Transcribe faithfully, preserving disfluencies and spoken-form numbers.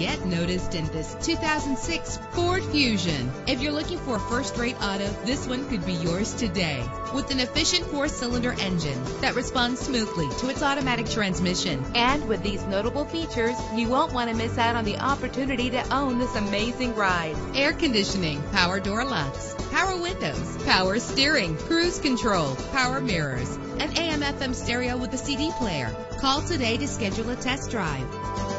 get noticed in this two thousand six Ford Fusion. If you're looking for a first-rate auto, this one could be yours today. With an efficient four-cylinder engine that responds smoothly to its automatic transmission. And with these notable features, you won't want to miss out on the opportunity to own this amazing ride. Air conditioning, power door locks, power windows, power steering, cruise control, power mirrors, an A M F M stereo with a C D player. Call today to schedule a test drive.